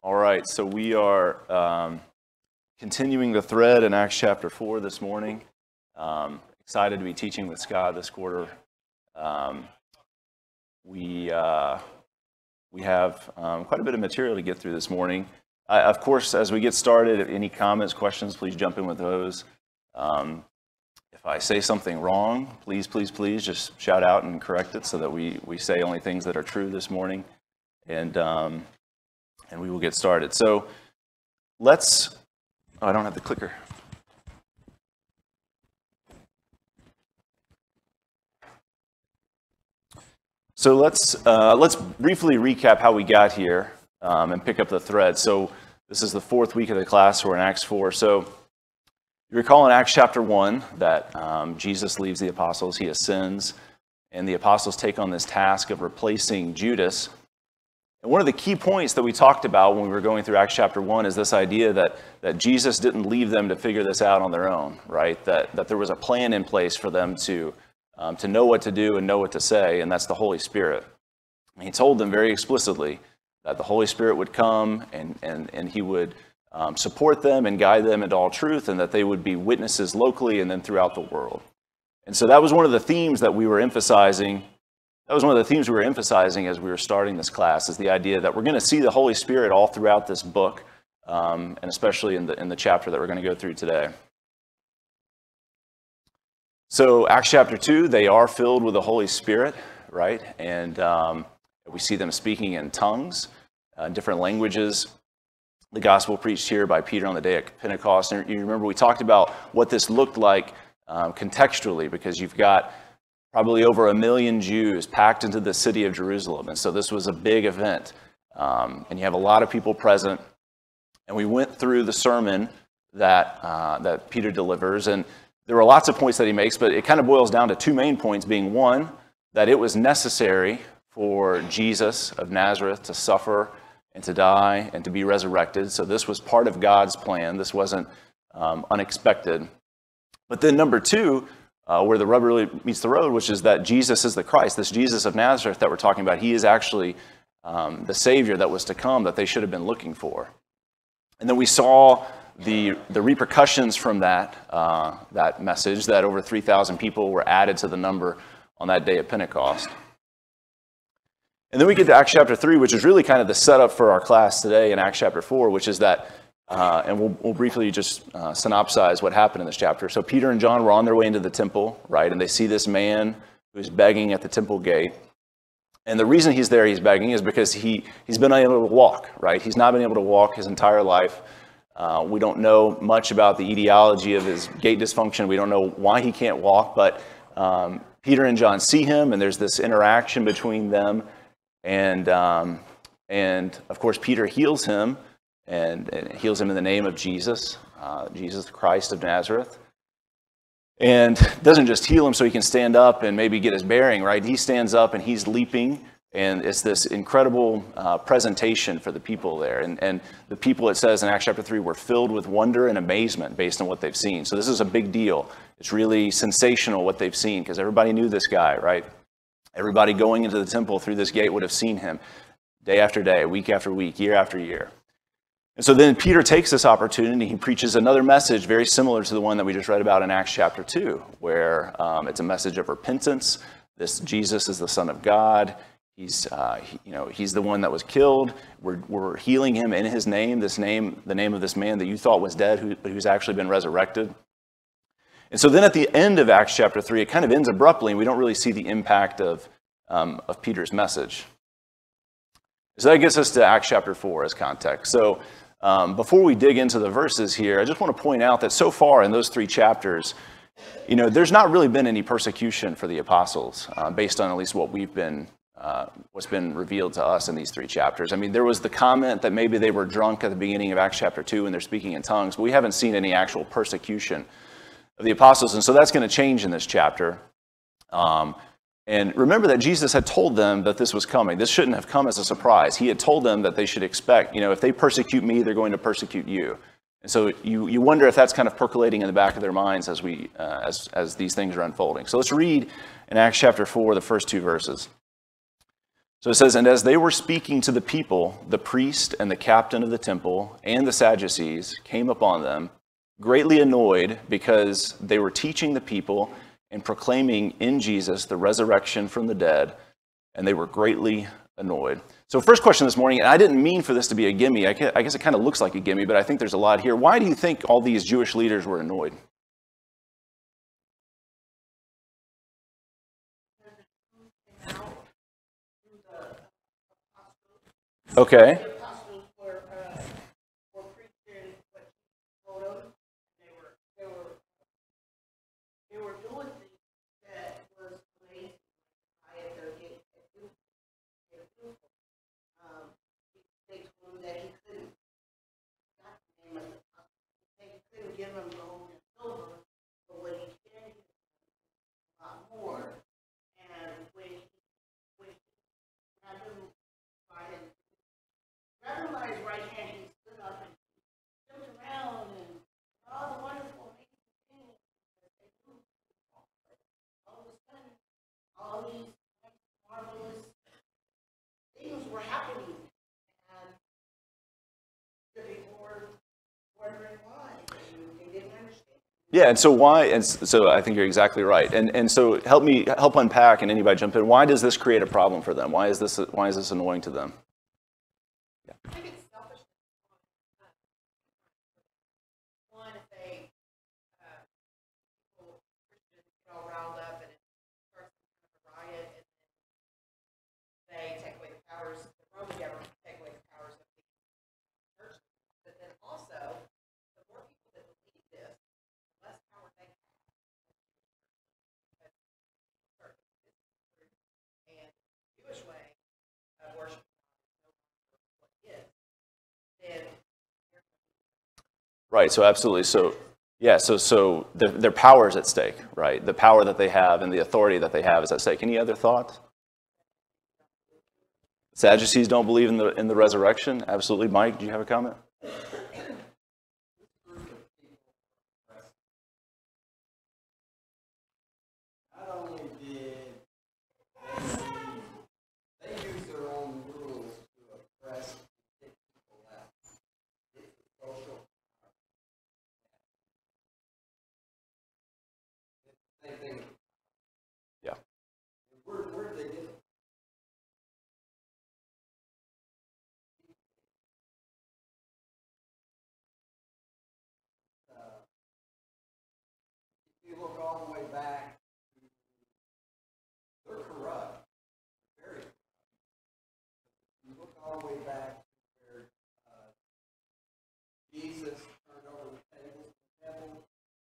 All right, so we are continuing the thread in Acts chapter 4 this morning. Excited to be teaching with Scott this quarter. We have quite a bit of material to get through this morning. Of course, as we get started, if any comments, questions, please jump in with those. If I say something wrong, please just shout out and correct it so that we say only things that are true this morning. And we will get started. So I don't have the clicker. So let's briefly recap how we got here and pick up the thread. So this is the fourth week of the class. We're in Acts 4. So you recall in Acts chapter 1 that Jesus leaves the apostles. He ascends, and the apostles take on this task of replacing Judas. And one of the key points that we talked about when we were going through Acts chapter 1 is this idea that Jesus didn't leave them to figure this out on their own, right? That there was a plan in place for them to know what to do and know what to say, and that's the Holy Spirit. And he told them very explicitly that the Holy Spirit would come and he would support them and guide them into all truth, and that they would be witnesses locally and then throughout the world. And so that was one of the themes that we were emphasizing. That was one of the themes we were emphasizing as we were starting this class, is the idea that we're going to see the Holy Spirit all throughout this book, and especially in the chapter that we're going to go through today. So Acts chapter 2, they are filled with the Holy Spirit, right? And we see them speaking in tongues, different languages. The gospel preached here by Peter on the day of Pentecost. And you remember we talked about what this looked like contextually, because you've got probably over 1 million Jews packed into the city of Jerusalem. And so this was a big event. And you have a lot of people present. And we went through the sermon that Peter delivers. And there were lots of points that he makes, but it kind of boils down to two main points, being one, that it was necessary for Jesus of Nazareth to suffer and to die and to be resurrected. So this was part of God's plan. This wasn't unexpected. But then number two, where the rubber really meets the road, which is that Jesus is the Christ. This Jesus of Nazareth that we're talking about, he is actually the Savior that was to come, that they should have been looking for. And then we saw the repercussions from that message, that over 3,000 people were added to the number on that day of Pentecost. And then we get to Acts chapter 3, which is really kind of the setup for our class today in Acts chapter 4, which is that, and we'll briefly just synopsize what happened in this chapter. So Peter and John were on their way into the temple, right? And they see this man who's begging at the temple gate. And the reason he's there, he's begging, is because he's been unable to walk, right? He's not been able to walk his entire life. We don't know much about the etiology of his gait dysfunction. We don't know why he can't walk, but Peter and John see him, and there's this interaction between them. And of course, Peter heals him, and heals him in the name of Jesus, Jesus Christ of Nazareth. And doesn't just heal him so he can stand up and maybe get his bearing, right? He stands up and he's leaping, and it's this incredible presentation for the people there. And the people, it says in Acts chapter 3, were filled with wonder and amazement based on what they've seen. So this is a big deal. It's really sensational what they've seen, because everybody knew this guy, right? Everybody going into the temple through this gate would have seen him day after day, week after week, year after year. And so then Peter takes this opportunity. He preaches another message very similar to the one that we just read about in Acts chapter 2, where it's a message of repentance. This Jesus is the Son of God. He's the one that was killed. We're healing him in his name, the name of this man that you thought was dead, who's actually been resurrected. And so then at the end of Acts chapter 3, it kind of ends abruptly, and we don't really see the impact of Peter's message. So that gets us to Acts chapter 4 as context. So before we dig into the verses here, I just want to point out that so far in those 3 chapters, there's not really been any persecution for the apostles, based on at least what's been revealed to us in these 3 chapters. I mean, there was the comment that maybe they were drunk at the beginning of Acts chapter 2 and they're speaking in tongues, but we haven't seen any actual persecution of the apostles, and so that's going to change in this chapter. And remember that Jesus had told them that this was coming. This shouldn't have come as a surprise. He had told them that they should expect, if they persecute me, they're going to persecute you. And so you wonder if that's kind of percolating in the back of their minds as these things are unfolding. So let's read in Acts chapter 4, the first 2 verses. So it says, and as they were speaking to the people, the priest and the captain of the temple and the Sadducees came upon them, greatly annoyed because they were teaching the people and proclaiming in Jesus the resurrection from the dead, and they were greatly annoyed. So first question this morning, and I didn't mean for this to be a gimme. I guess it kind of looks like a gimme, but I think there's a lot here. Why do you think all these Jewish leaders were annoyed? Okay. The apostles were preaching what Jesus told them. They were doing things that was amazing. I at their gate at Bethel. They told him that he couldn't. Not the name of the apostle. He couldn't give them gold and silver, but what he can give them a lot more. And when he had him by his grabbed him by his right hand, he stood up and jumped around and all the wonderful, amazing things that they do. All of a sudden, all these marvelous things were happening, and the people were wondering why, and they didn't understand. Yeah, and so why? And so I think you're exactly right. And so help unpack, and anybody jump in. Why does this create a problem for them? Why is this annoying to them? I think it's selfishness. One, if they, people, Christians get all riled up and it starts some kind of a riot, and then they take away the powers, the Roman government take away the powers of the church. But then also, the more people that believe this, the less power they have. And the Jewish way of worship. Right, so absolutely. So, yeah, so their power is at stake, right? The power that they have and the authority that they have is at stake. Any other thoughts? Sadducees don't believe in the resurrection? Absolutely. Mike, do you have a comment? Not only did they use their own rules to oppress and kick people out. It's a social same thing. Yeah. Where did they get it? If you look all the way back, they're corrupt. They're very corrupt. If you look all the way back to where Jesus turned over the tables in the temple.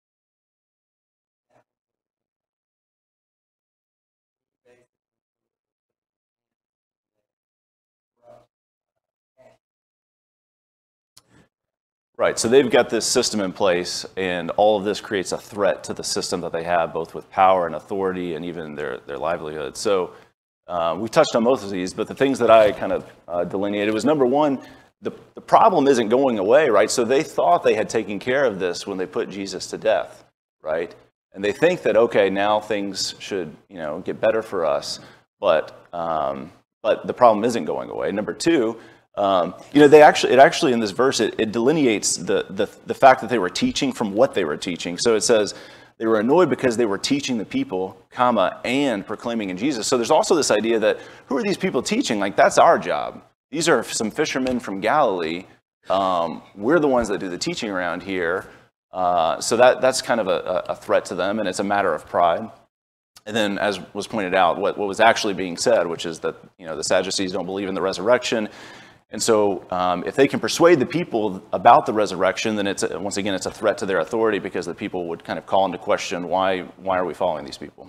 Right, so they've got this system in place, and all of this creates a threat to the system that they have, both with power and authority and even their livelihood. So we've touched on most of these, but the things that I kind of delineated was, number one, the problem isn't going away, right? So they thought they had taken care of this when they put Jesus to death, right? And they think that, okay, now things should, get better for us, but the problem isn't going away. Number two, it actually in this verse, it delineates the fact that they were teaching from what they were teaching. So it says they were annoyed because they were teaching the people, and proclaiming in Jesus. So there's also this idea that who are these people teaching? Like, that's our job. These are some fishermen from Galilee. We're the ones that do the teaching around here. So that's kind of a threat to them, and it's a matter of pride. And then, as was pointed out, what was actually being said, which is that the Sadducees don't believe in the resurrection. And so if they can persuade the people about the resurrection, then once again, it's a threat to their authority, because the people would kind of call into question, why are we following these people?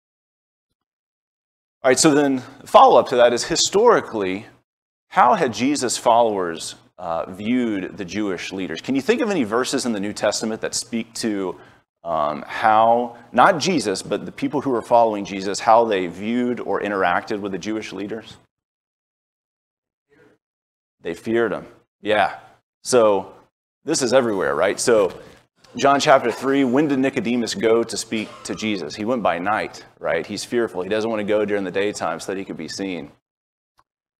All right, so then follow-up to that is, historically, how had Jesus' followers viewed the Jewish leaders? Can you think of any verses in the New Testament that speak to how, not Jesus, but the people who were following Jesus, how they viewed or interacted with the Jewish leaders? They feared him. Yeah. So this is everywhere, right? So John chapter 3, when did Nicodemus go to speak to Jesus? He went by night, right? He's fearful. He doesn't want to go during the daytime so that he could be seen.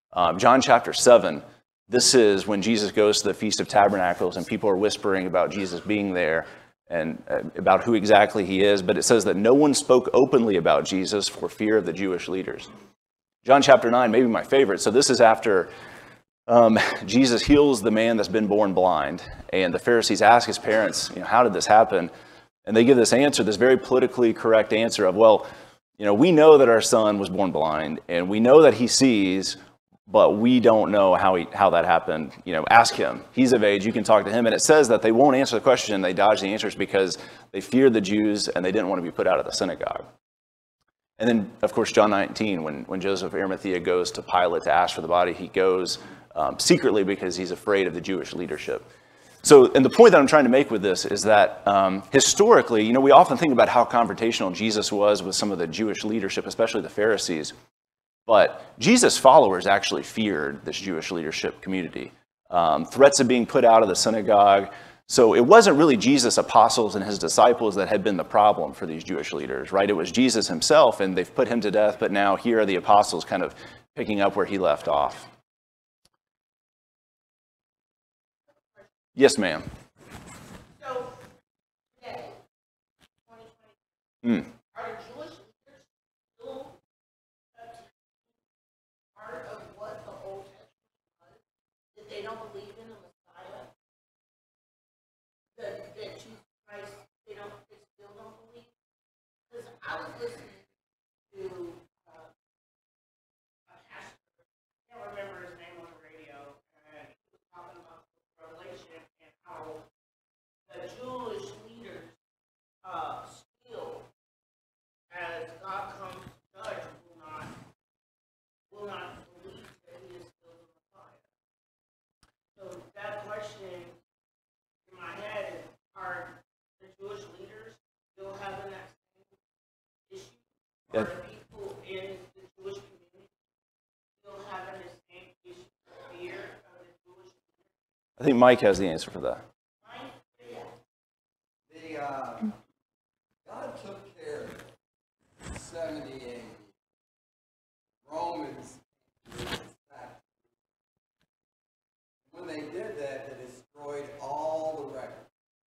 John chapter 7, this is when Jesus goes to the Feast of Tabernacles and people are whispering about Jesus being there and about who exactly he is. But it says that no one spoke openly about Jesus for fear of the Jewish leaders. John chapter 9, maybe my favorite. So this is after Jesus heals the man that's been born blind. And the Pharisees ask his parents, how did this happen? And they give this answer, this very politically correct answer of, well, we know that our son was born blind and we know that he sees, but we don't know how that happened. Ask him. He's of age. You can talk to him. And it says that they won't answer the question. They dodge the answers because they feared the Jews and they didn't want to be put out of the synagogue. And then, of course, John 19, when Joseph of Arimathea goes to Pilate to ask for the body, he goes secretly because he's afraid of the Jewish leadership. So, and the point that I'm trying to make with this is that historically, we often think about how confrontational Jesus was with some of the Jewish leadership, especially the Pharisees. But Jesus' followers actually feared this Jewish leadership community. Threats of being put out of the synagogue. So it wasn't really Jesus' apostles and his disciples that had been the problem for these Jewish leaders, right? It was Jesus himself, and they've put him to death, but now here are the apostles kind of picking up where he left off. Yes, ma'am. So, today, 2020, are the Jewish leaders still part of what the Old Testament was? That they don't believe in the Messiah? That Jesus Christ, they still don't believe? Because I was listening to a pastor, I can't remember his name on the radio, and he was talking about Revelation and how the Jewish leaders still, as God comes to judge, will not believe that he is still the Messiah. So that question in my head is, are the Jewish leaders still having that same issue? Yeah. Are the people in the Jewish community still having the same issue, fear of the Jewish leaders? I think Mike has the answer for that. God took care of 70 AD. Romans back. When they did that, they destroyed all the records.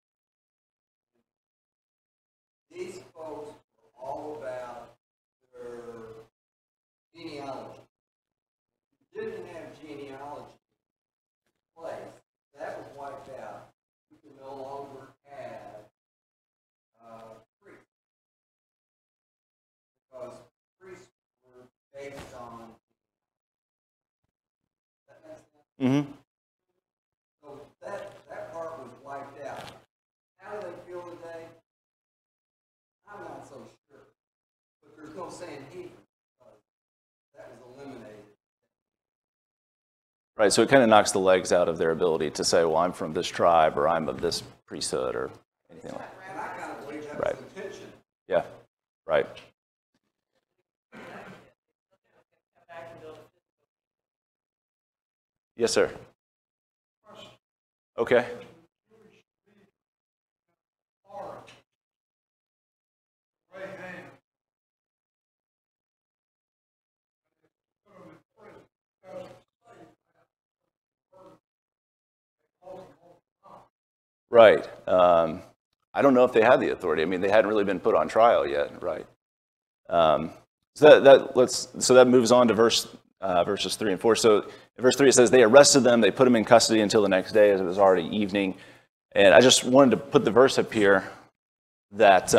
These folks were all about their genealogy. If you didn't have genealogy in place, that was wiped out. You could no longer have priests. Because priests were based on that makes sense? Mm-hmm. So that part was wiped out. How do they feel today? I'm not so sure. But there's no Sanhedrin because that was eliminated. Right, so it kind of knocks the legs out of their ability to say, well, I'm from this tribe, or I'm of this priesthood, or anything like that. And I kind of believe that Right. was the intention. Yeah, right. Yes, sir. Okay. Right. I don't know if they had the authority. I mean, they hadn't really been put on trial yet, right? So that moves on to verses 3 and 4. So in verse 3 it says, they arrested them, they put them in custody until the next day, as it was already evening. And I just wanted to put the verse up here that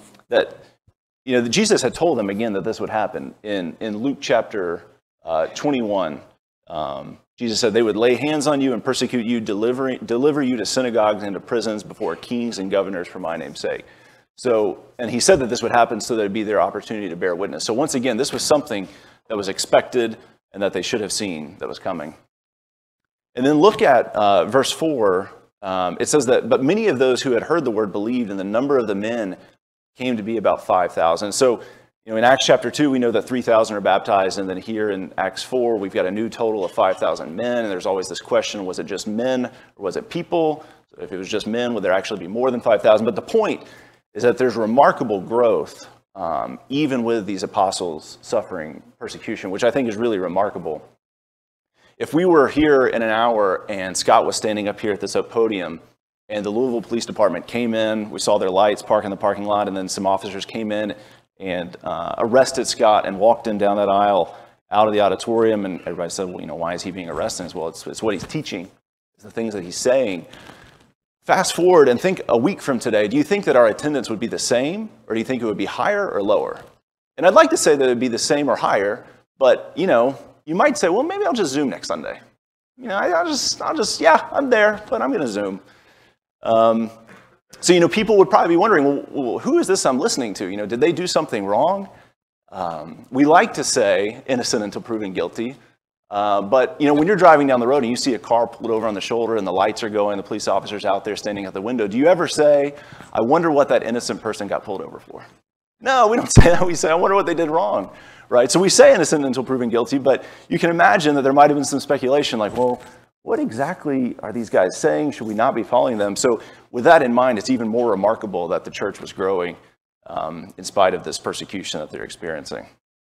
Jesus had told them again that this would happen. In Luke chapter 21, Jesus said they would lay hands on you and persecute you, deliver you to synagogues and to prisons before kings and governors for my name's sake. So, and he said that this would happen so that it'd be their opportunity to bear witness. So once again, this was something that was expected and that they should have seen that was coming. And then look at verse 4. It says that, but many of those who had heard the word believed, and the number of the men came to be about 5,000. So, in Acts chapter 2, we know that 3,000 are baptized, and then here in Acts 4, we've got a new total of 5,000 men, and there's always this question, was it just men or was it people? So if it was just men, would there actually be more than 5,000? But the point is that there's remarkable growth, even with these apostles suffering persecution, which I think is really remarkable. If we were here in an hour and Scott was standing up here at this podium and the Louisville Police Department came in, we saw their lights park in the parking lot, and then some officers came in and arrested Scott and walked him down that aisle out of the auditorium, and everybody said, well, why is he being arrested? Well, it's what he's teaching. It's the things that he's saying. Fast forward and think a week from today, do you think that our attendance would be the same, or do you think it would be higher or lower? And I'd like to say that it would be the same or higher, but, you might say, well, maybe I'll just Zoom next Sunday. I'll just, yeah, I'm there, but I'm going to Zoom. So, people would probably be wondering, well, who is this I'm listening to? Did they do something wrong? We like to say innocent until proven guilty. But, when you're driving down the road and you see a car pulled over on the shoulder and the lights are going, the police officer's out there standing at the window, do you ever say, I wonder what that innocent person got pulled over for? No, we don't say that. We say, I wonder what they did wrong, right? So we say innocent until proven guilty, but you can imagine that there might have been some speculation like, well, what exactly are these guys saying? Should we not be following them? So with that in mind, it's even more remarkable that the church was growing in spite of this persecution that they're experiencing.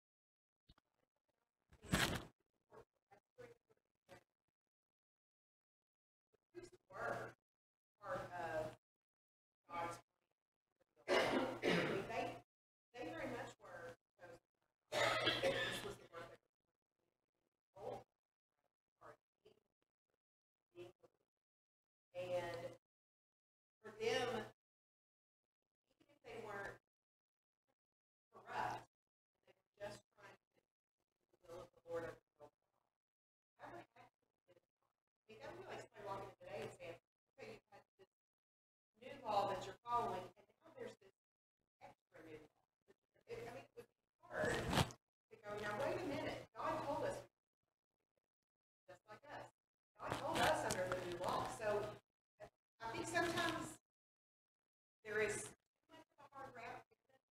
And for them, even if they weren't corrupt, they were just trying to do the will of the Lord of the world. I would have to that would be like somebody walking in today and saying, okay, you've had this new law that you're following, and now there's this extra new law. It would be hard to go, now wait a minute, God told us, just like us. God told us under the new law. So I think sometimes there is too much of a hard route.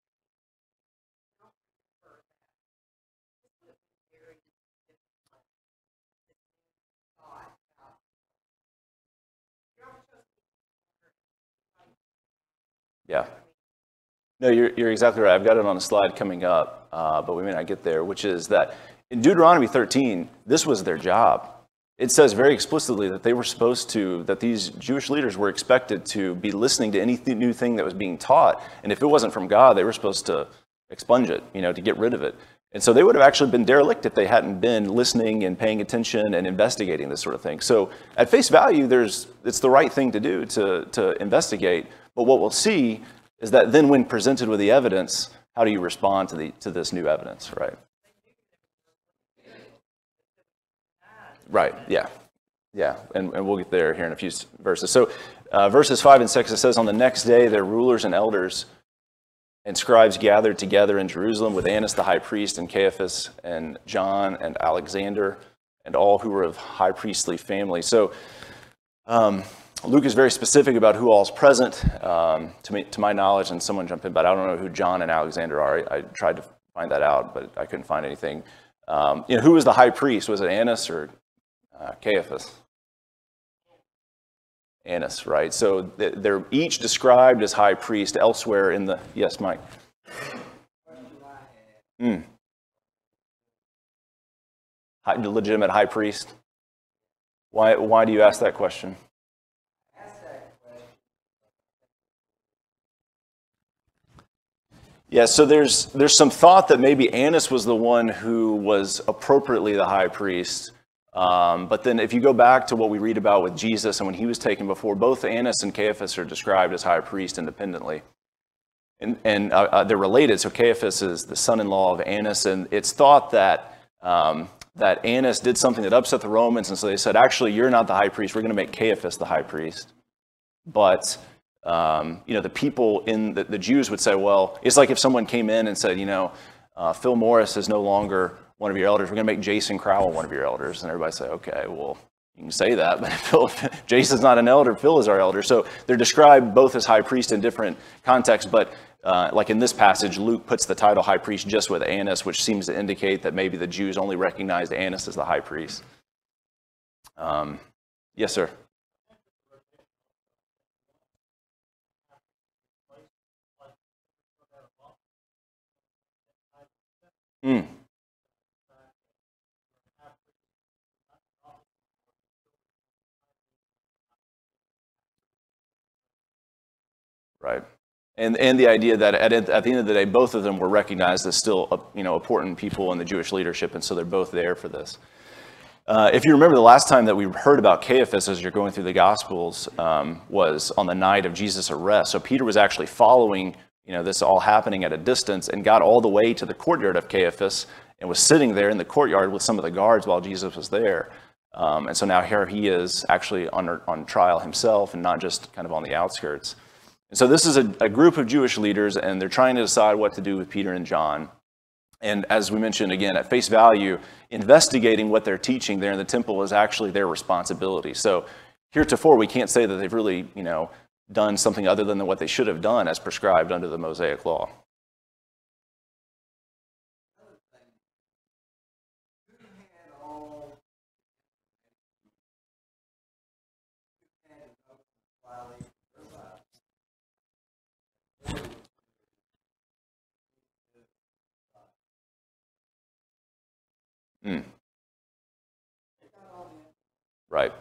I don't prefer that. This would have been very difficult. Thought about. You're not supposed to. Yeah. No, you're exactly right. I've got it on a slide coming up, but we may not get there, which is that in Deuteronomy 13, this was their job. It says very explicitly that they were supposed to, that these Jewish leaders were expected to be listening to any new thing that was being taught. And if it wasn't from God, they were supposed to expunge it, to get rid of it. And so they would have actually been derelict if they hadn't been listening and paying attention and investigating this sort of thing. So at face value, it's the right thing to do to investigate. But what we'll see is that then when presented with the evidence, how do you respond to this new evidence, right? Right, yeah. And we'll get there here in a few verses. So verses 5 and 6, it says, on the next day, their rulers and elders and scribes gathered together in Jerusalem with Annas the high priest and Caiaphas and John and Alexander and all who were of high priestly family. So Luke is very specific about who all is present. To my knowledge, and someone jump in, but I don't know who John and Alexander are. I tried to find that out, but I couldn't find anything. Who was the high priest? Was it Annas or Caiaphas? Annas, right? So they're each described as high priest elsewhere in the... Yes, Mike? The legitimate high priest? Why do you ask that question? Yeah, so there's some thought that maybe Annas was the one who was appropriately the high priest. But then if you go back to what we read about with Jesus and when he was taken before, both Annas and Caiaphas are described as high priest independently. And they're related. So Caiaphas is the son-in-law of Annas, and it's thought that that Annas did something that upset the Romans, and so they said, actually, you're not the high priest. We're going to make Caiaphas the high priest. But the people in the Jews would say, well, it's like if someone came in and said, Phil Morris is no longer one of your elders. We're going to make Jason Crowell one of your elders. And everybody say, okay, well, you can say that, but Jason's not an elder. Phil is our elder. So they're described both as high priest in different contexts, but like in this passage, Luke puts the title high priest just with Annas, which seems to indicate that maybe the Jews only recognized Annas as the high priest. Yes, sir. Right. And the idea that at the end of the day, both of them were recognized as still, important people in the Jewish leadership, and so they're both there for this. If you remember, the last time that we heard about Caiaphas as you're going through the Gospels was on the night of Jesus' arrest. So Peter was actually following, this all happening at a distance, and got all the way to the courtyard of Caiaphas and was sitting there in the courtyard with some of the guards while Jesus was there. And so now here he is actually on trial himself, and not just kind of on the outskirts. And so this is a group of Jewish leaders, and they're trying to decide what to do with Peter and John. And as we mentioned, again, at face value, investigating what they're teaching there in the temple is actually their responsibility. So heretofore, we can't say that they've really, done something other than what they should have done as prescribed under the Mosaic Law. Right.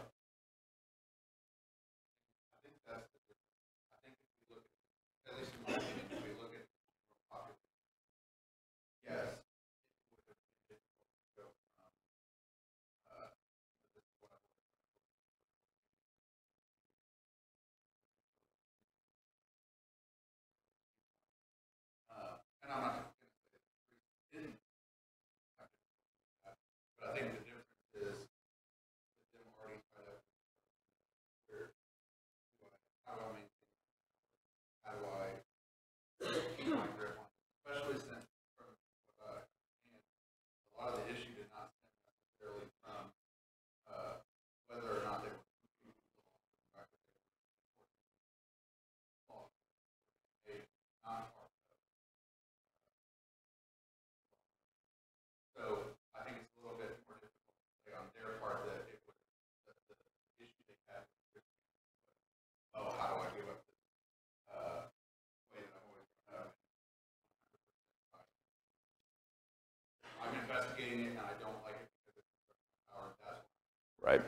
Right.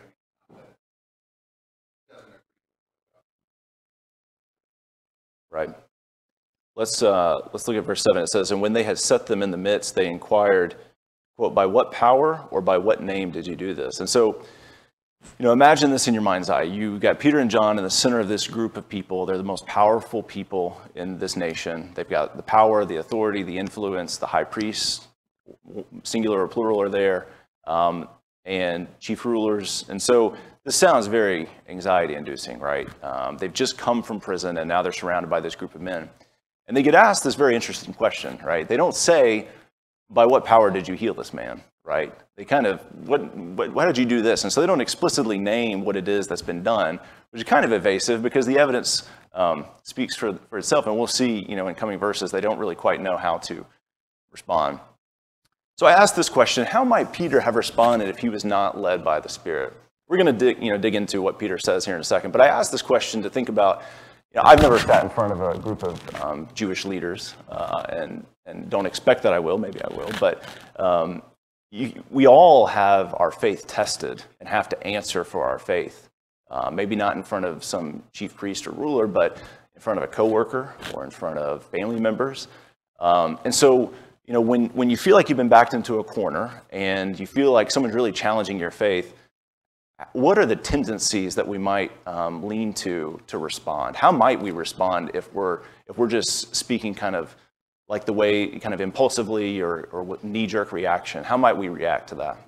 Right. Let's look at verse 7. It says, "And when they had set them in the midst, they inquired, quote, 'By what power or by what name did you do this?'" And so, imagine this in your mind's eye. You got Peter and John in the center of this group of people. They're the most powerful people in this nation. They've got the power, the authority, the influence. The high priests, singular or plural, are there, and chief rulers. And so this sounds very anxiety-inducing, right? They've just come from prison, and now they're surrounded by this group of men. And they get asked this very interesting question, right? They don't say, "By what power did you heal this man?" Right? They kind of, why did you do this? And so they don't explicitly name what it is that's been done, which is kind of evasive because the evidence speaks for itself. And we'll see, in coming verses, they don't really quite know how to respond. So I asked this question: how might Peter have responded if he was not led by the Spirit? We're going to dig into what Peter says here in a second. But I asked this question to think about. I've never sat in front of a group of Jewish leaders, and don't expect that I will. Maybe I will. But we all have our faith tested and have to answer for our faith. Maybe not in front of some chief priest or ruler, but in front of a coworker or in front of family members. And so, when you feel like you've been backed into a corner and you feel like someone's really challenging your faith, what are the tendencies that we might lean to respond? How might we respond if we're just speaking kind of like the way, kind of impulsively or knee-jerk reaction? How might we react to that?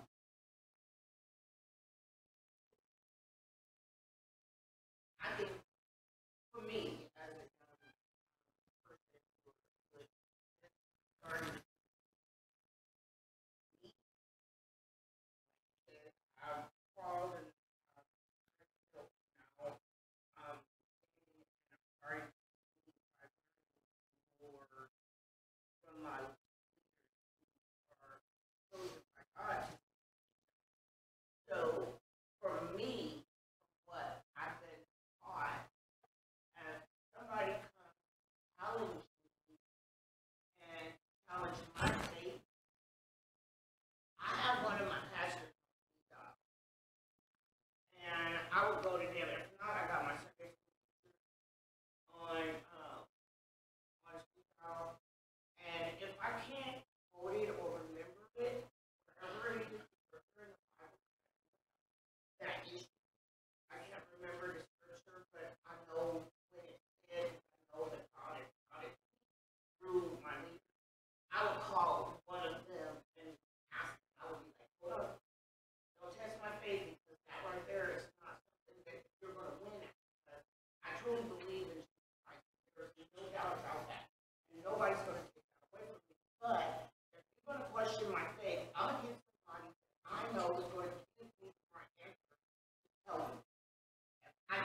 I think, for me, as a person who would start I've crawled and built now, are more from my leaders who are chosen by God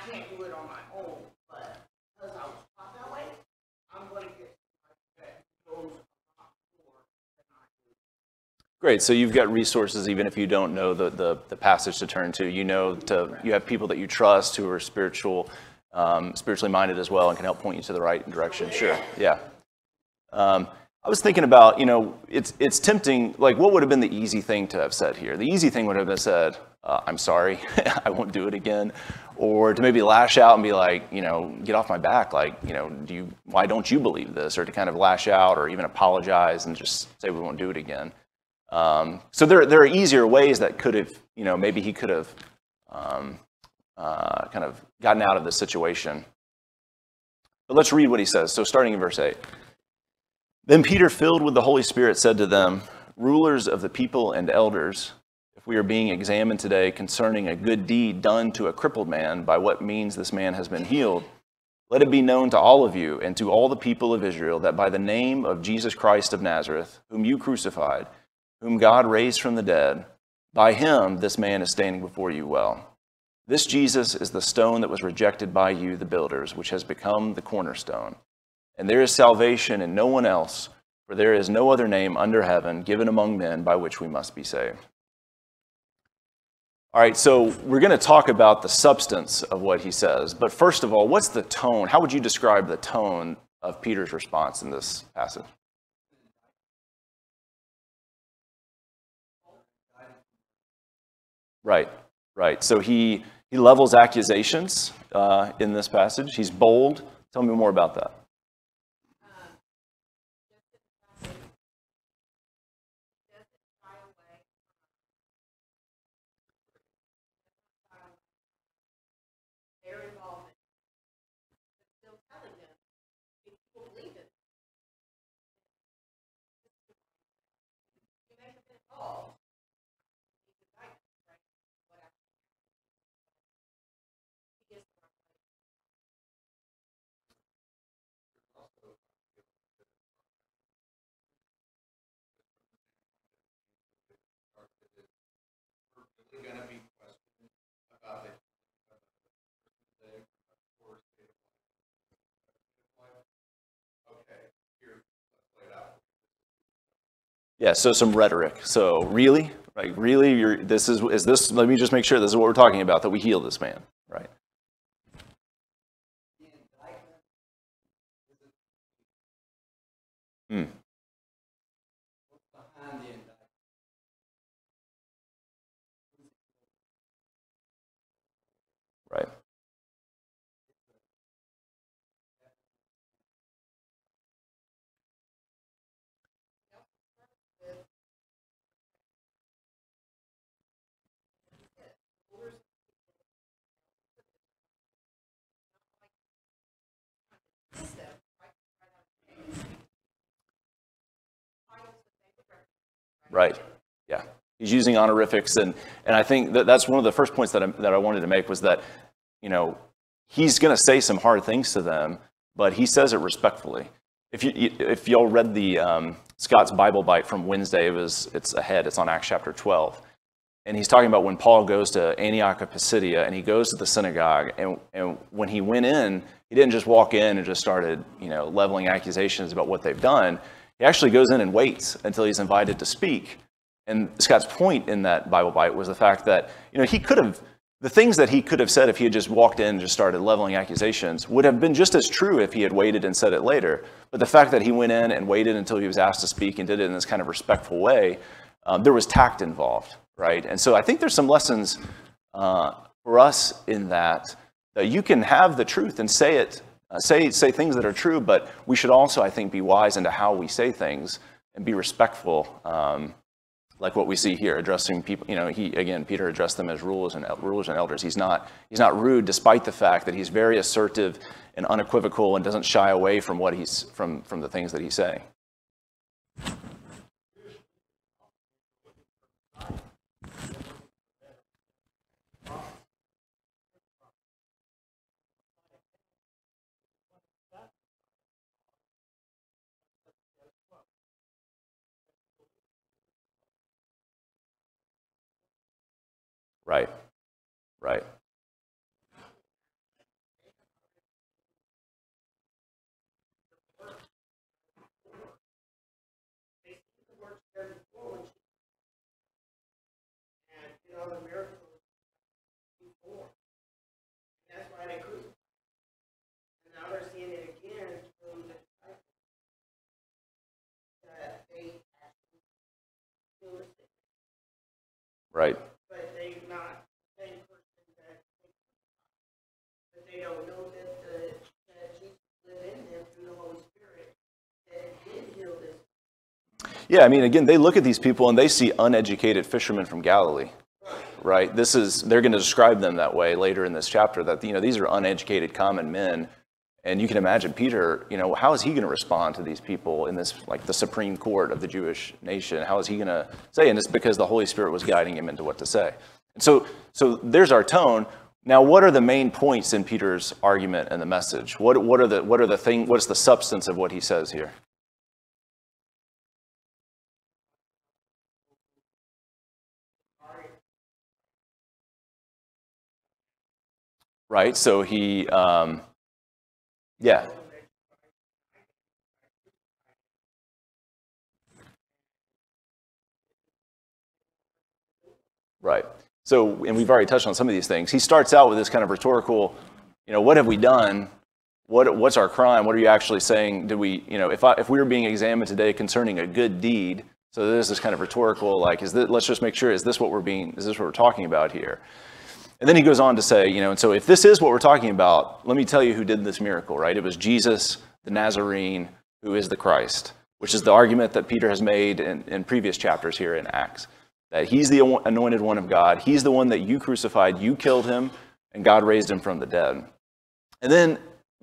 can't do it on my own, but because I was taught that way, I'm going to get somebody that knows a lot more than I do. Great. So you've got resources, even if you don't know the passage to turn to. You have people that you trust who are spiritually minded as well and can help point you to the right direction. Sure. Yeah. I was thinking about, it's tempting, like what would have been the easy thing to have said here? The easy thing would have been said, I'm sorry, I won't do it again. Or to maybe lash out and be like, get off my back, like, why don't you believe this? Or to kind of lash out or even apologize and just say we won't do it again. So there are easier ways that could have, maybe he could have kind of gotten out of this situation. But let's read what he says. So starting in verse 8. Then Peter, filled with the Holy Spirit, said to them, rulers of the people and elders, if we are being examined today concerning a good deed done to a crippled man, by what means this man has been healed, let it be known to all of you and to all the people of Israel that by the name of Jesus Christ of Nazareth, whom you crucified, whom God raised from the dead, by him this man is standing before you well. This Jesus is the stone that was rejected by you, the builders, which has become the cornerstone. And there is salvation in no one else, for there is no other name under heaven given among men by which we must be saved. All right, so we're going to talk about the substance of what he says. But first of all, what's the tone? How would you describe the tone of Peter's response in this passage? Right. So he levels accusations in this passage. He's bold. Tell me more about that. Their involvement, but still telling them, if people believe it, you may have been involved in these indictments, right? Whatever. He gives the right way. Going to be questioned about the okay, here, let's play it out. Yeah, so some rhetoric. So really, like really, is this? Let me just make sure this is what we're talking about, that we heal this man, right? The indictment is what's behind the indictment. Right. Right. Yeah. He's using honorifics, and I think that's one of the first points that I wanted to make was that, he's going to say some hard things to them, but he says it respectfully. If y'all read the Scott's Bible Bite from Wednesday, it's on Acts chapter 12. And he's talking about when Paul goes to Antioch of Pisidia and he goes to the synagogue, and when he went in, he didn't just walk in and just started, leveling accusations about what they've done. He actually goes in and waits until he's invited to speak. And Scott's point in that Bible Bite was the fact that, the things that he could have said if he had just walked in and just started leveling accusations would have been just as true if he had waited and said it later. But the fact that he went in and waited until he was asked to speak and did it in this kind of respectful way, there was tact involved, right? And so I think there's some lessons for us in that you can have the truth and say it, say things that are true, but we should also, I think, be wise into how we say things and be respectful, like what we see here, addressing people. Peter addressed them as rulers and elders. He's not rude, despite the fact that he's very assertive and unequivocal and doesn't shy away from what from the things that he's saying. Right. all the miracles before. And that's why they crucified him. And now they're seeing it again through the disciples. That they actually heal the sick. Right. But they're not the same person that they crucified. But they don't know that Jesus lived in them through the Holy Spirit that did heal this. Yeah, I mean, again, they look at these people and they see uneducated fishermen from Galilee, right? They're going to describe them that way later in this chapter, that, these are uneducated common men. And you can imagine Peter, how is he going to respond to these people in this, like the Supreme Court of the Jewish nation? How is he going to say? And it's because the Holy Spirit was guiding him into what to say. And so there's our tone. Now, what are the main points in Peter's argument and the message? What's the substance of what he says here? Right, so he, yeah. Right. So, and we've already touched on some of these things. He starts out with this kind of rhetorical, what have we done? What's our crime? What are you actually saying? Did we, if we were being examined today concerning a good deed, so there's this kind of rhetorical, like, let's just make sure, is this what we're talking about here? And then he goes on to say, and so if this is what we're talking about, let me tell you who did this miracle, right? It was Jesus, the Nazarene, who is the Christ, which is the argument that Peter has made in previous chapters here in Acts, that he's the anointed one of God. He's the one that you crucified, you killed him, and God raised him from the dead. And then,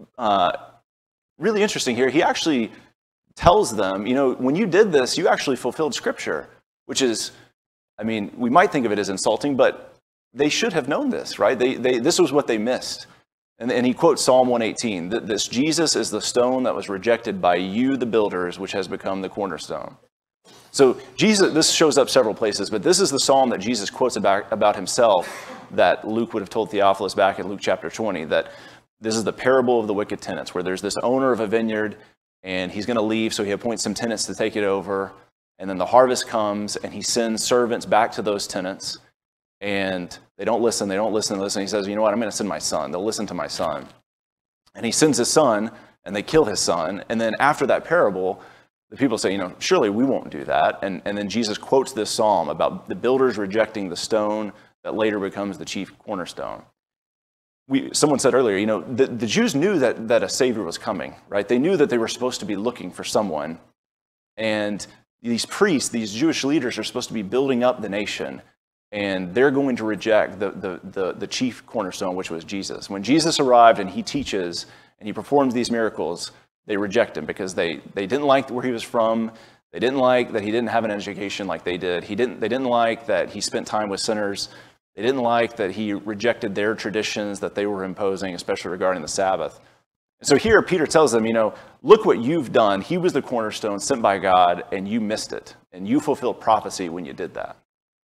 really interesting here, he actually tells them, when you did this, you actually fulfilled Scripture, which is, we might think of it as insulting, but they should have known this, right? This was what they missed. And he quotes Psalm 118, that this Jesus is the stone that was rejected by you, the builders, which has become the cornerstone. So Jesus, this shows up several places, but this is the psalm that Jesus quotes about himself that Luke would have told Theophilus back in Luke chapter 20, that this is the parable of the wicked tenants, where there's this owner of a vineyard, and he's going to leave, so he appoints some tenants to take it over, and then the harvest comes, and he sends servants back to those tenants, and they don't listen. He says, you know what, I'm going to send my son. They'll listen to my son. And he sends his son, and they kill his son. And then after that parable, the people say, surely we won't do that. And then Jesus quotes this psalm about the builders rejecting the stone that later becomes the chief cornerstone. Someone said earlier, the Jews knew that a Savior was coming, right? They knew that they were supposed to be looking for someone. And these priests, these Jewish leaders, are supposed to be building up the nation. And they're going to reject the chief cornerstone, which was Jesus. When Jesus arrived and he teaches and he performs these miracles, they reject him because they didn't like where he was from. They didn't like that he didn't have an education like they did. They didn't like that he spent time with sinners. They didn't like that he rejected their traditions that they were imposing, especially regarding the Sabbath. And so here Peter tells them, look what you've done. He was the cornerstone sent by God, and you missed it. And you fulfilled prophecy when you did that.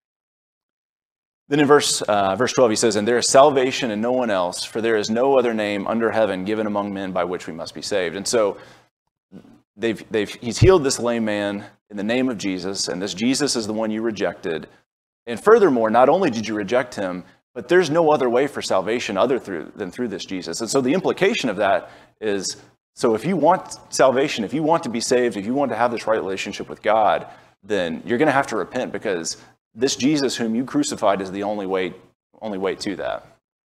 Then in verse 12 he says, and there is salvation in no one else, for there is no other name under heaven given among men by which we must be saved. And so he's healed this lame man in the name of Jesus, and this Jesus is the one you rejected. And furthermore, not only did you reject him, but there's no other way for salvation than through this Jesus. And so the implication of that is, so if you want salvation, if you want to be saved, if you want to have this right relationship with God, then you're going to have to repent, because this Jesus whom you crucified is the only way to that.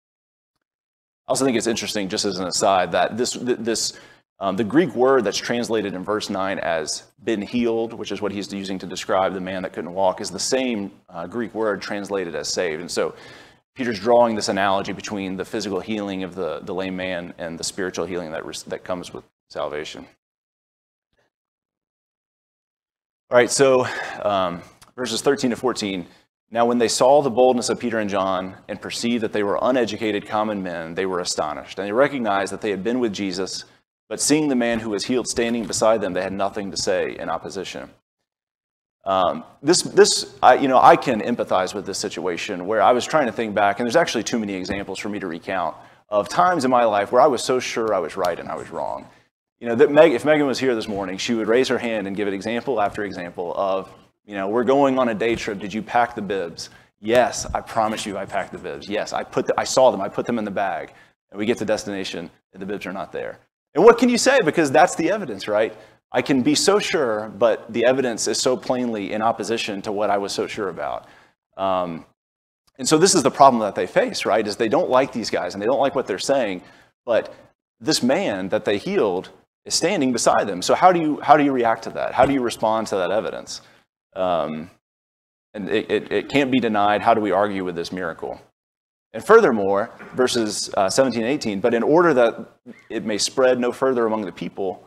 I also think it's interesting, just as an aside, that the Greek word that's translated in verse 9 as been healed, which is what he's using to describe the man that couldn't walk, is the same Greek word translated as saved. And so Peter's drawing this analogy between the physical healing of the lame man and the spiritual healing that comes with salvation. All right, so verses 13 to 14. Now when they saw the boldness of Peter and John and perceived that they were uneducated common men, they were astonished. And they recognized that they had been with Jesus, but seeing the man who was healed standing beside them, they had nothing to say in opposition. I can empathize with this situation where I was trying to think back, and there's actually too many examples for me to recount, of times in my life where I was so sure I was right and I was wrong. If Megan was here this morning, she would raise her hand and give it example after example of, we're going on a day trip. Did you pack the bibs? Yes, I promise you I packed the bibs. Yes, I saw them. I put them in the bag. And we get to destination, and the bibs are not there. And what can you say? Because that's the evidence, right? I can be so sure, but the evidence is so plainly in opposition to what I was so sure about. And so this is the problem that they face, right? Is they don't like these guys, and they don't like what they're saying. But this man that they healed is standing beside them. So how do you react to that? How do you respond to that evidence? And it can't be denied. How do we argue with this miracle? And furthermore, verses 17 and 18, but in order that it may spread no further among the people.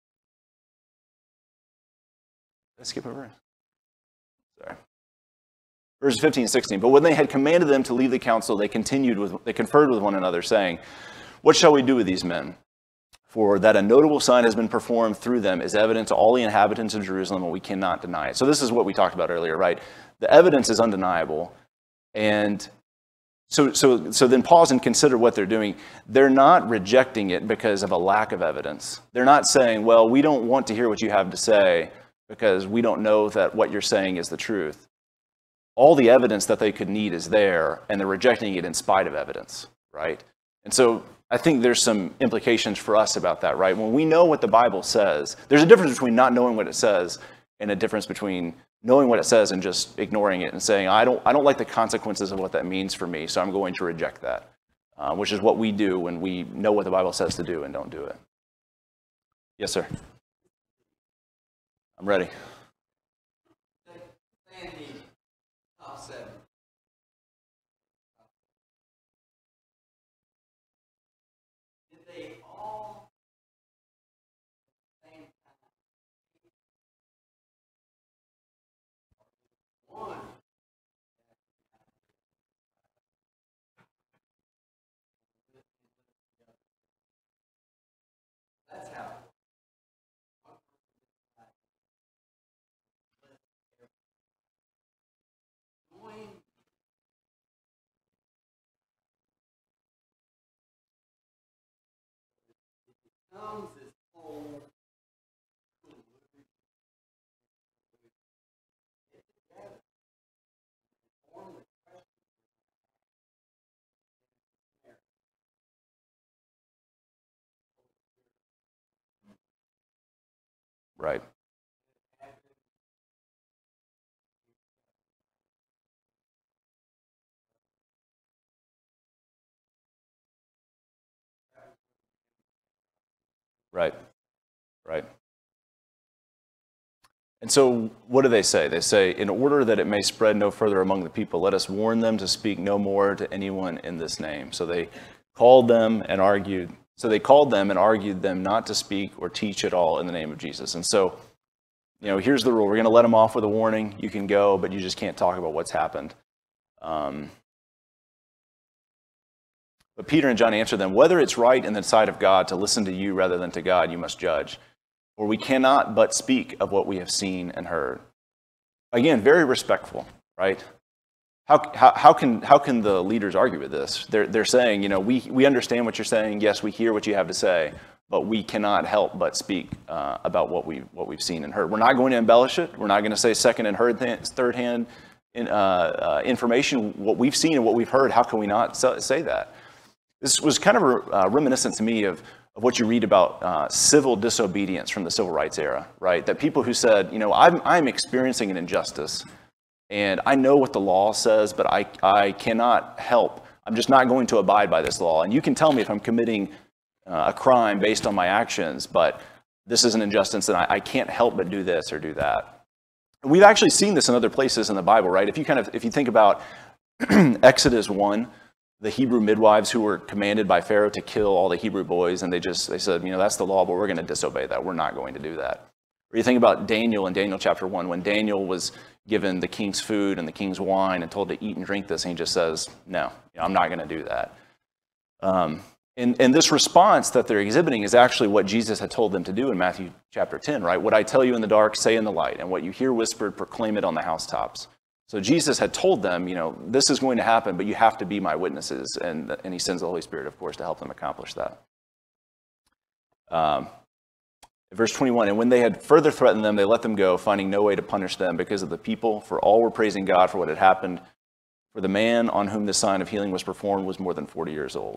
Did I skip over it? Sorry. Verses 15 and 16, but when they had commanded them to leave the council, they conferred with one another, saying, what shall we do with these men? For that a notable sign has been performed through them is evident to all the inhabitants of Jerusalem, and we cannot deny it. So this is what we talked about earlier, right? The evidence is undeniable. And so then pause and consider what they're doing. They're not rejecting it because of a lack of evidence. They're not saying, well, we don't want to hear what you have to say because we don't know that what you're saying is the truth. All the evidence that they could need is there, and they're rejecting it in spite of evidence, right? And so I think there's some implications for us about that, right? When we know what the Bible says, there's a difference between not knowing what it says and a difference between knowing what it says and just ignoring it and saying, I don't like the consequences of what that means for me, so I'm going to reject that, which is what we do when we know what the Bible says to do and don't do it. Yes, sir. I'm ready. That's how. Comes this whole Right. Right. Right. And so what do they say? They say, in order that it may spread no further among the people, let us warn them to speak no more to anyone in this name. So they called them and argued. So they called them and argued them not to speak or teach at all in the name of Jesus. And so, here's the rule. We're going to let them off with a warning. You can go, but you just can't talk about what's happened. But Peter and John answered them, whether it's right in the sight of God to listen to you rather than to God, you must judge. For we cannot but speak of what we have seen and heard. Again, very respectful, right? How can the leaders argue with this? They're saying, we understand what you're saying. Yes, we hear what you have to say, but we cannot help but speak about what we've seen and heard. We're not going to embellish it. We're not going to say second and third hand information. What we've seen and what we've heard, how can we not say that? This was kind of reminiscent to me of what you read about civil disobedience from the civil rights era, right? That people who said, I'm experiencing an injustice, and I know what the law says, but I cannot help. I'm just not going to abide by this law. And you can tell me if I'm committing a crime based on my actions, but this is an injustice, and I can't help but do this or do that. And we've actually seen this in other places in the Bible, right? If you think about Exodus 1, the Hebrew midwives who were commanded by Pharaoh to kill all the Hebrew boys, and they said, that's the law, but we're going to disobey that. We're not going to do that. Or you think about Daniel in Daniel chapter 1, when Daniel was given the king's food and the king's wine and told to eat and drink this, and he just says, no, I'm not going to do that. And this response that they're exhibiting is actually what Jesus had told them to do in Matthew chapter 10, right? What I tell you in the dark, say in the light, and what you hear whispered, proclaim it on the housetops. So Jesus had told them, this is going to happen, but you have to be my witnesses. And he sends the Holy Spirit, of course, to help them accomplish that. Verse 21, and when they had further threatened them, they let them go, finding no way to punish them because of the people, for all were praising God for what had happened for the man on whom the sign of healing was performed was more than 40 years old.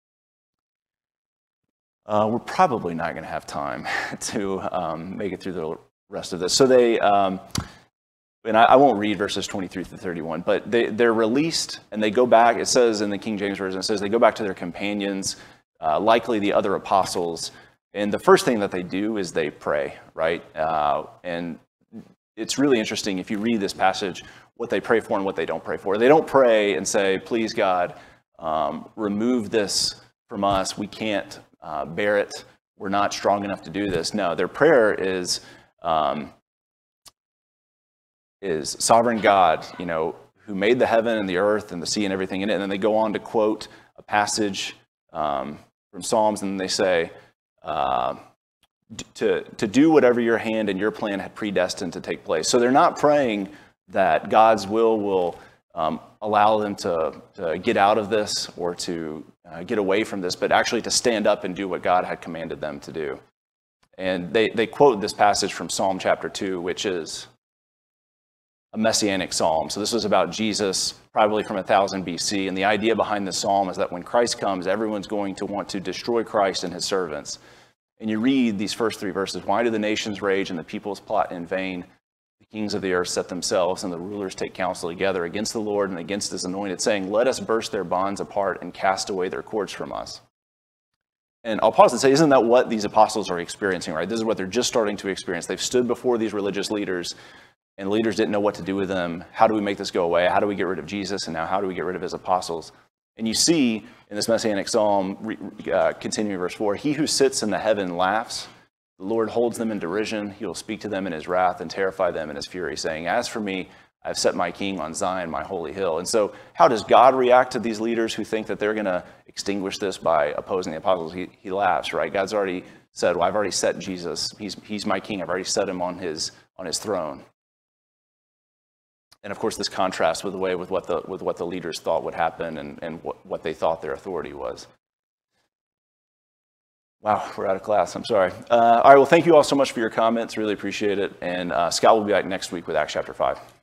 We're probably not going to have time to make it through the rest of this. So they, and I won't read verses 23 through 31, but they're released and they go back. It says in the King James Version, it says they go back to their companions, likely the other apostles. And the first thing that they do is they pray, right? And it's really interesting if you read this passage, what they pray for and what they don't pray for. They don't pray and say, please, God, remove this from us. We can't bear it. We're not strong enough to do this. No, their prayer is sovereign God, who made the heaven and the earth and the sea and everything in it. And then they go on to quote a passage from Psalms, and they say, to do whatever your hand and your plan had predestined to take place. So they're not praying that God's will allow them to get out of this or to get away from this, but actually to stand up and do what God had commanded them to do. And they quote this passage from Psalm chapter 2, which is a messianic psalm. So this was about Jesus, probably from 1000 BC. And the idea behind this psalm is that when Christ comes, everyone's going to want to destroy Christ and his servants. And you read these first 3 verses. Why do the nations rage and the peoples plot in vain? The kings of the earth set themselves and the rulers take counsel together against the Lord and against his anointed, saying, let us burst their bonds apart and cast away their cords from us. And I'll pause and say, isn't that what these apostles are experiencing, right? This is what they're just starting to experience. They've stood before these religious leaders, and the leaders didn't know what to do with them. How do we make this go away? How do we get rid of Jesus? And now how do we get rid of his apostles? And you see in this messianic psalm, continuing verse 4, he who sits in the heaven laughs. The Lord holds them in derision. He will speak to them in his wrath and terrify them in his fury, saying, as for me, I've set my king on Zion, my holy hill. And so how does God react to these leaders who think that they're going to extinguish this by opposing the apostles? He laughs, right? God's already said, well, I've already set Jesus. He's my king. I've already set him on his throne. And of course, this contrasts with what the leaders thought would happen and what they thought their authority was. Wow, we're out of class. I'm sorry. All right, well, thank you all so much for your comments. Really appreciate it. And Scott will be back next week with Acts chapter 5.